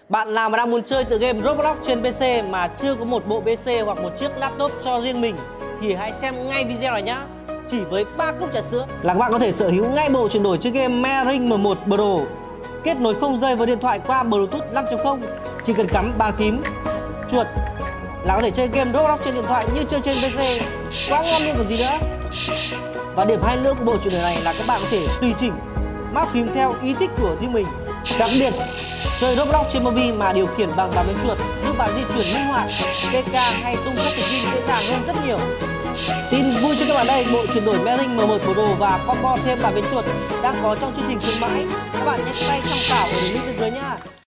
Bạn nào mà đang muốn chơi tựa game Roblox trên PC mà chưa có một bộ PC hoặc một chiếc laptop cho riêng mình thì hãy xem ngay video này nhá. Chỉ với 3 cốc trà sữa là các bạn có thể sở hữu ngay bộ chuyển đổi chơi game MeRing M1 Pro, kết nối không dây với điện thoại qua Bluetooth 5.0. Chỉ cần cắm bàn phím, chuột là có thể chơi game Roblox trên điện thoại như chơi trên PC. Quá ngon luôn còn gì nữa. Và điểm hay nữa của bộ chuyển đổi này là các bạn có thể tùy chỉnh map phím theo ý thích của riêng mình. Đặc biệt, chơi Roblox trên mobi mà điều khiển bằng bấm chuột giúp bạn di chuyển linh hoạt, PK hay tung các skin dễ dàng hơn rất nhiều. Tin vui cho các bạn đây, bộ chuyển đổi MeRing M1 Pro và combo thêm bàn phím chuột đang có trong chương trình khuyến mãi. Các bạn nhấn tay tham khảo ở đường link bên dưới nhá.